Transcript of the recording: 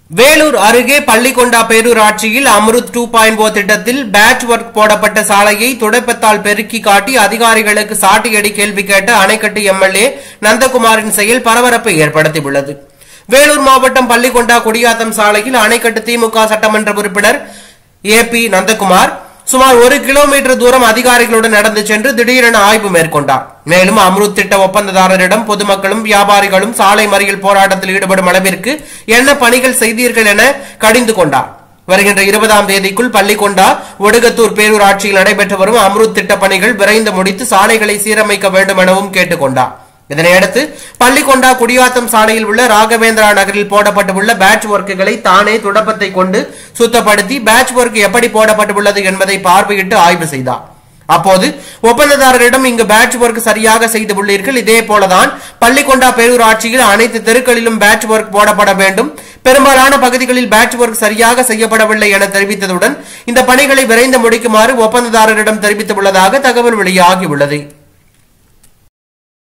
வேலூர் அருகே பள்ளிகொண்டா பேரூராட்சியில் அம்ருத் 2.0 திட்டத்தில் பேட்ச் ஒர்க் போடப்பட்ட சாலையை துடைப்பத்தால் பெருக்கி காட்டி அதிகாரிகளுக்கு சாட்டியடி கேள்வி கேட்ட அணைக்கட்டு எம்எல்ஏ நந்தகுமாரின் செயல் பரபரப்பை ஏற்படுத்தியுள்ளது. வேலூர் மாவட்டம் பள்ளிகொண்டா குடியாத்தம் சாலையில் அணைக்கட்டு திமுக சட்டமன்ற உறுப்பினர் ஏபி நந்தகுமார் சுமார் 1 கிலோமீட்டர் தூரம் அதிகாரிகளுடன் நடந்து சென்று திடீரென ஆய்வு மேற்கொண்டார். மேலும் அம்ருத் திட்ட ஒப்பந்ததாரரிடம் பொதுமக்களும் வியாபாரிகளும் சாலை மறியல் போராட்டத்தில் ஈடுபடும் அளவிற்கு என்ன பணிகள் செய்தீர்கள் என கடிந்து கொண்டார். வருகின்ற 20ஆம் தேதிக்குள் பள்ளிகொண்டா ஒடுகத்தூர் பேரூராட்சியில் நடைபெற்று வரும் அம்ருத் திட்ட பணிகள் விரைந்து முடித்து சாலைகளை சீரமைக்க வேண்டும் எனவும் கேட்டுக் கொண்டார். இதனையடுத்து பள்ளிகொண்டா குடியாத்தம் சாலையில் உள்ள ராகவேந்திரா நகரில் போடப்பட்டுள்ள பேட்ச் ஒர்க்குகளை தானே துடப்பத்தை கொண்டு சுத்தப்படுத்தி பேட்ச் ஒர்க் எப்படி போடப்பட்டுள்ளது என்பதை பார்வையிட்டு ஆய்வு செய்தார். அப்போது ஒப்பந்ததாரரிடம் இங்கு பேட்ச் ஒர்க் சரியாக செய்து உள்ளீர்கள், இதே போலதான் பள்ளிகொண்டா பேரூராட்சியில் அனைத்து தெருக்களிலும் பேட்ச் ஒர்க் போடப்பட வேண்டும், பெரும்பாலான பகுதிகளில் பேட்ச் ஒர்க் சரியாக செய்யப்படவில்லை என தெரிவித்ததுடன் இந்த பணிகளை விரைந்து முடிக்குமாறு ஒப்பந்ததாரரிடம் தெரிவித்துள்ளதாக தகவல் வெளியாகியுள்ளது.